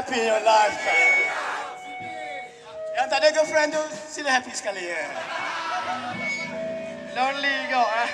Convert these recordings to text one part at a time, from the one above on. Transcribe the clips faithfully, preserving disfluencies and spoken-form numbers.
happy in your life. Yang tak ada girlfriend tu, sila happy sekali ya. Lonely kau ah.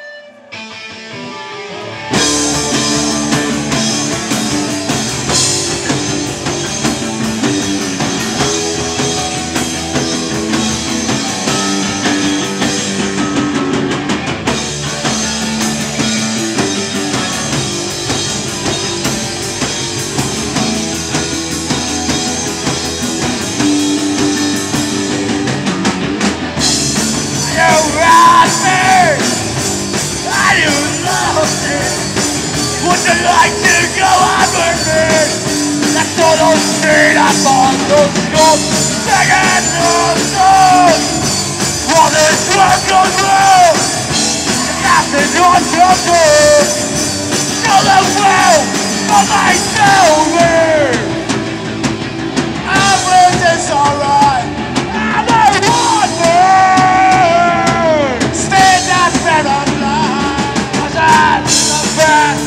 Would you like to go on with me? Let's all those street up on those scopes. Second those while this world goes through. Nothing on your door. Show the will of my children. I'm with this alright. I'm the one man. Stand up and alive. Cause I'm the best.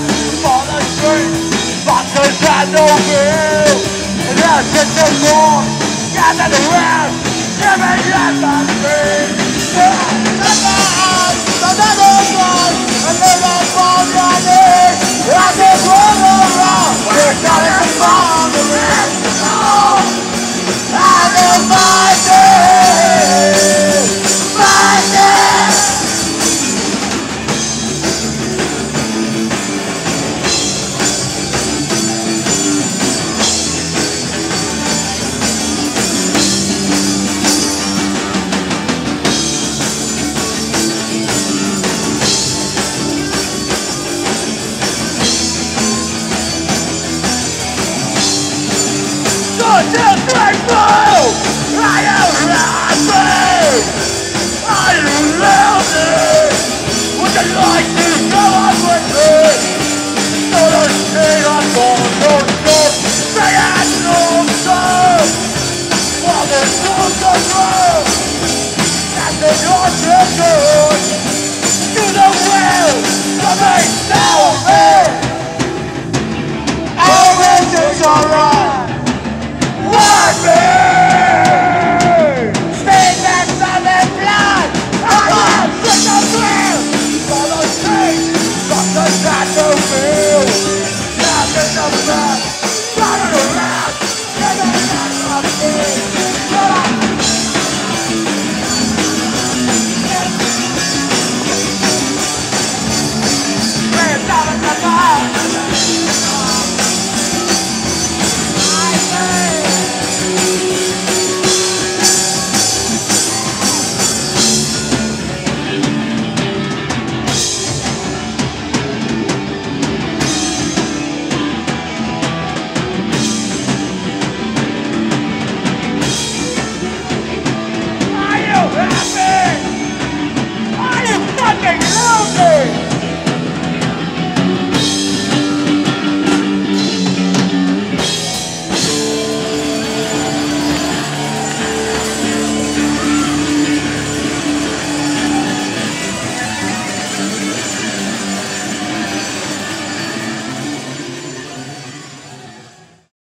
Boxers had no bill, and that's just so long. Gathered around, giving up my dream. Take my eyes, another one, and then I fall down there. I just run around, we're coming to find the rest of all. I know my day, my day. Just like blue, I am happy. I love it. Would you like to go on with me? So don't stay on board.